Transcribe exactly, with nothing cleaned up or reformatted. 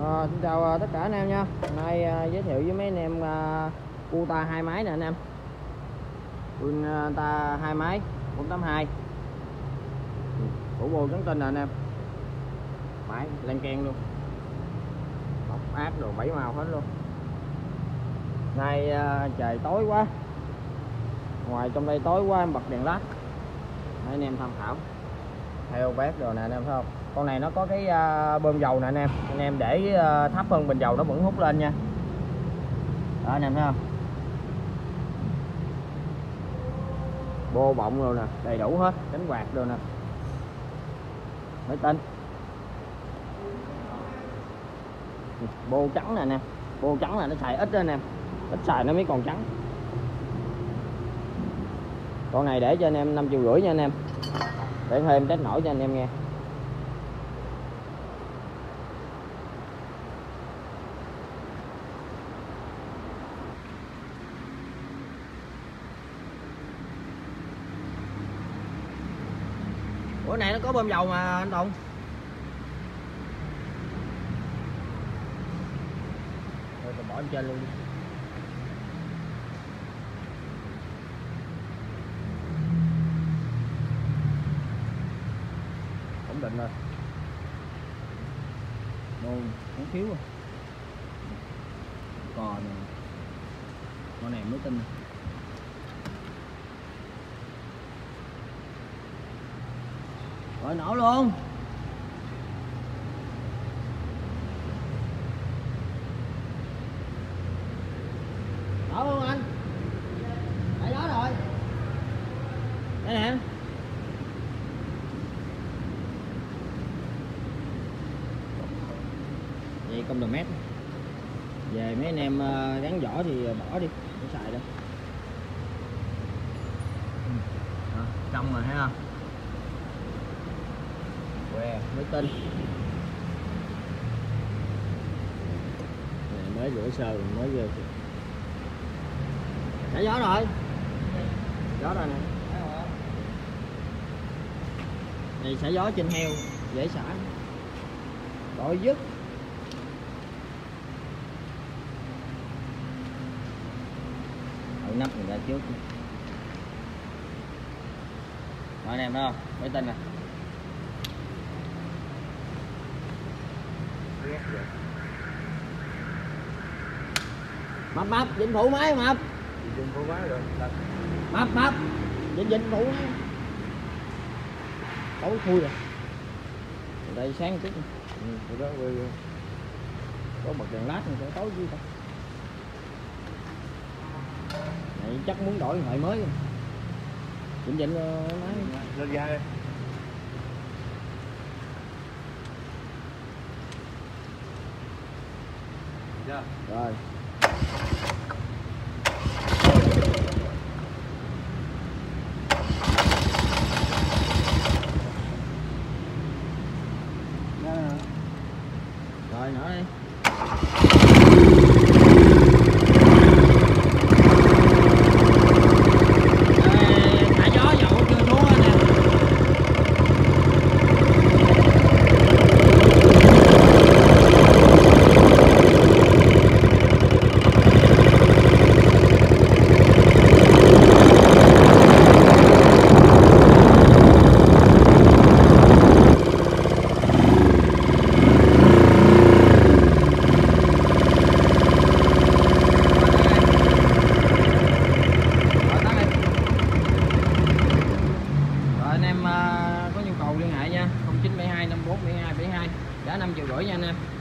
À, xin chào tất cả anh em nha. Hôm nay à, giới thiệu với mấy anh em à, Cuta hai máy nè anh em. Cuta hai máy bốn tám hai. Thủ bô trắng tinh nè anh em. Máy lan can luôn. Bọc áp đồ bảy màu hết luôn. Nay à, trời tối quá. Ngoài trong đây tối quá em bật đèn led. Để anh em tham khảo. Theo bếp rồi nè anh em thấy không? Con này nó có cái uh, bơm dầu nè anh em. Anh em để uh, thấp hơn bình dầu nó vẫn hút lên nha. Đó anh em thấy không? Bô bọng rồi nè, đầy đủ hết, cánh quạt rồi nè. Máy tinh. Bô trắng nè anh em. Bô trắng là nó xài ít đó anh em. Ít xài nó mới còn trắng. Con này để cho anh em năm triệu rưỡi nha anh em. Để thêm test nổi cho anh em nghe. Bữa này nó có bơm dầu mà anh Tùng. Thôi tôi bỏ lên trên luôn đi. Ổn định rồi. Đồ không thiếu rồi. Cò này. Con này mới tinh. Rồi nổ luôn. Nổ luôn anh. Tại đó rồi. Đây nè. Vậy công đường mét. Về mấy anh em gắn vỏ thì bỏ đi, không xài đâu. À, trong rồi thấy không? Que mới tinh. Này mới rửa sơ mới vô. Xả gió rồi. Gió rồi nè. Này xả gió trên heo dễ xả. Đổi dứt. Thử nắp người ra trước. Rồi anh em thấy không? Mới tinh nè. Mập mập dính phụ máy mập. Dính phụ máy rồi. Mập mập dính dính phụ máy. Tối thui rồi. Ở đây sáng chút. Ừ, đó rồi. Có bật đèn led thì sẽ tối chứ ta. Này chắc muốn đổi loại mới rồi. Dính dính máy. Lên ga đi. Dạ. Rồi. Rồi nổ đi. Thả gió dầu chưa xuống nè. Có nhu cầu liên hệ nha, không chín bảy hai năm bốn bảy hai bảy hai, giá năm triệu rưỡi nha anh em.